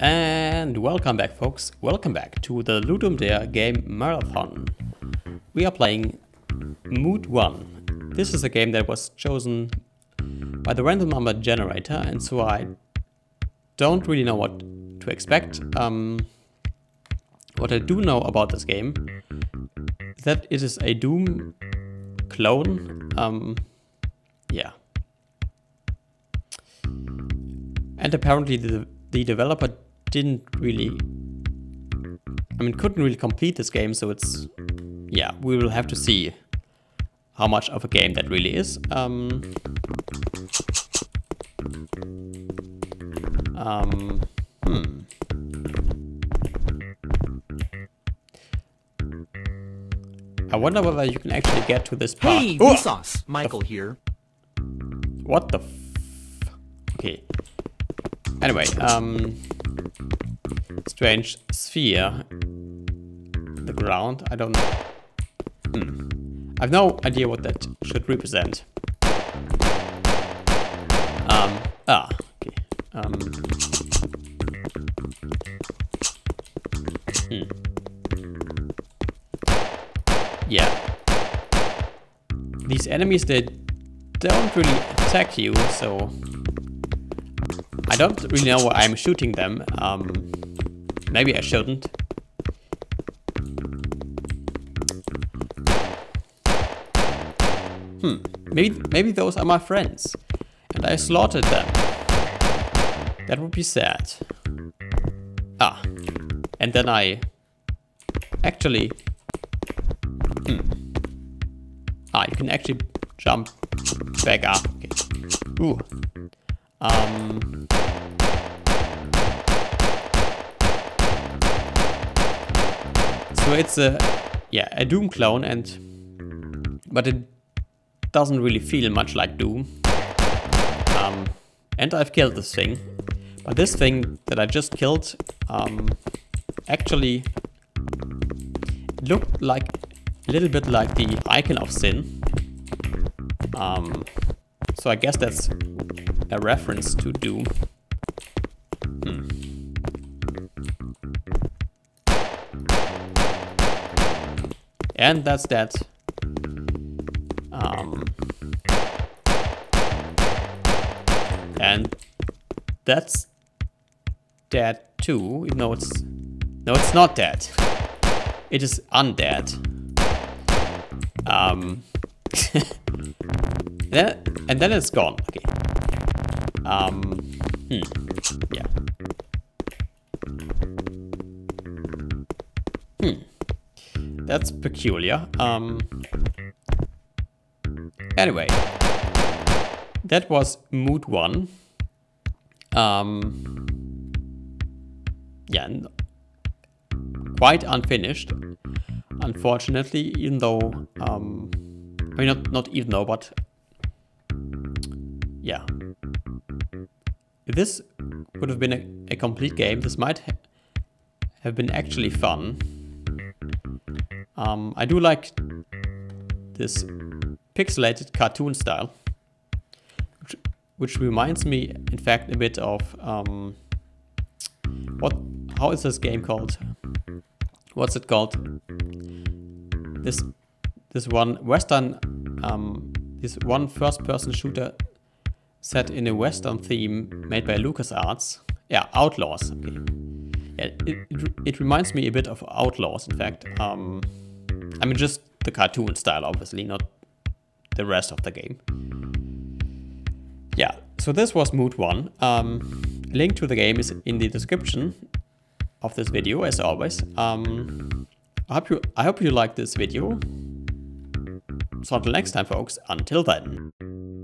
And welcome back, folks. Welcome back to the Ludum Dare game marathon. We are playing Mood 1. This is a game that was chosen by the random number generator, and so I don't really know what to expect. What I do know about this game is that it is a Doom clone. Yeah. And apparently the developer couldn't really complete this game, so it's, yeah, we will have to see how much of a game that really is. I wonder whether you can actually get to this part. Hey, Vsauce! Michael here. What the Okay. Anyway, strange sphere. The ground, I don't know. I have no idea what that should represent. Okay. Yeah. These enemies, they don't really attack you, so I don't really know why I'm shooting them. Maybe I shouldn't. Maybe those are my friends, and I slaughtered them. That would be sad. And then I actually... you can actually jump back up. Okay. Ooh. So it's a Doom clone, but it doesn't really feel much like Doom. And I've killed this thing, but this thing that I just killed actually looked like a little bit like the Icon of Sin. So I guess that's a reference to Doom. And that's that. And that's dead too. No, it's not dead. It is undead. And then it's gone. Okay. Yeah. That's peculiar. Anyway, that was Mood 1. Yeah, quite unfinished, unfortunately. Even though, not even though, but yeah. If this would have been a complete game, this might have been actually fun. I do like this pixelated cartoon style, which reminds me, in fact, a bit of how is this game called? What's it called? This one Western, this one first-person shooter set in a Western theme made by LucasArts. Yeah, Outlaws. Okay. Yeah, it reminds me a bit of Outlaws, in fact. I mean, just the cartoon style, obviously, not the rest of the game. Yeah, so this was Mood 1. Link to the game is in the description of this video, as always. I hope you liked this video. So until next time, folks, until then.